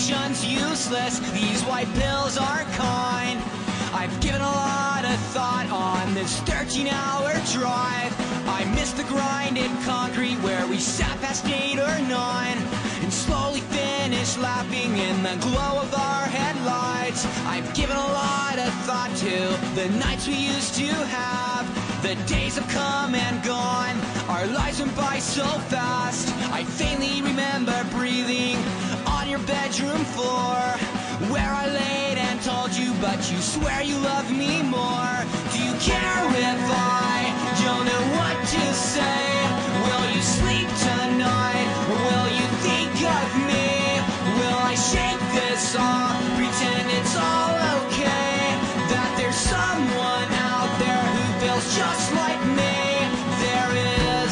Medication's useless, these white pills aren't kind. I've given a lot of thought on this 13-hour drive. I miss the grinded concrete where we sat past 8 or 9 and slowly finished laughing in the glow of our headlights. I've given a lot of thought to the nights we used to have. The days have come and gone, our lives went by so fast. I faintly remember breathing on your bedroom floor, where I laid and told you, but you swear you love me more. Do you care if I don't know what to say? Will you sleep tonight, or will you think of me? Will I shake this off, pretend it's all okay, that there's someone out there who feels just like me? There is.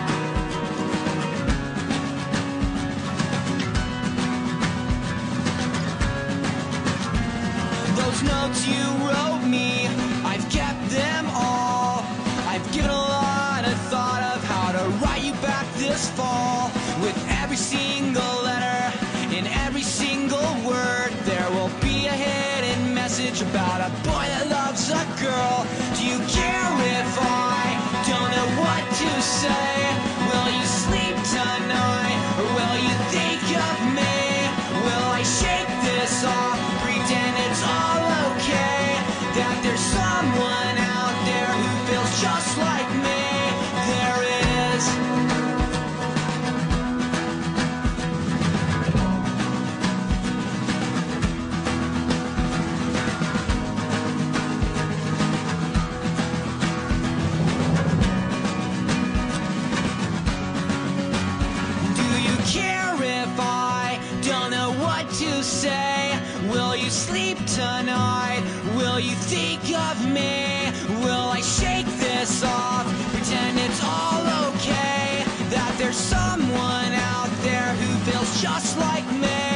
Those notes you wrote me, I've kept them all. I've given a lot of thought of how to write you back this fall. With every single letter, in every single word, there will be a hidden message about a boy that loves a girl. Do you care if I don't know what to say? Will you sleep tonight, or will you think of me? Will I shake this off, pretend it's all okay, that there's someone out there who feels just like me? There is. Do you care if I don't know what to say? Will you sleep tonight? Will you think of me? Will I shake this off, pretend it's all okay, that there's someone out there who feels just like me?